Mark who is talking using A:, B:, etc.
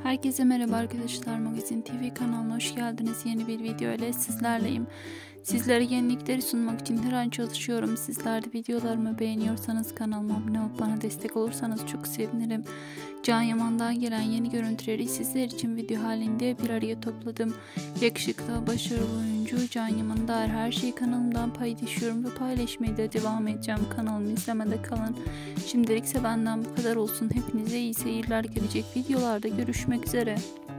A: Herkese merhaba arkadaşlar, Magazin TV kanalına hoş geldiniz. Yeni bir video ile sizlerleyim. Sizlere yenilikleri sunmak için her an çalışıyorum. Sizler de videolarımı beğeniyorsanız kanalıma abone olup bana destek olursanız çok sevinirim. Can Yaman'dan gelen yeni görüntüleri sizler için video halinde bir araya topladım. Yakışıklı, başarılı oyuncu Can Yaman'a dair her şeyi kanalımdan paylaşıyorum ve paylaşmaya da devam edeceğim. Kanalımı izlemede kalın. Şimdilikse benden bu kadar olsun. Hepinize iyi seyirler, gelecek videolarda görüşmek üzere.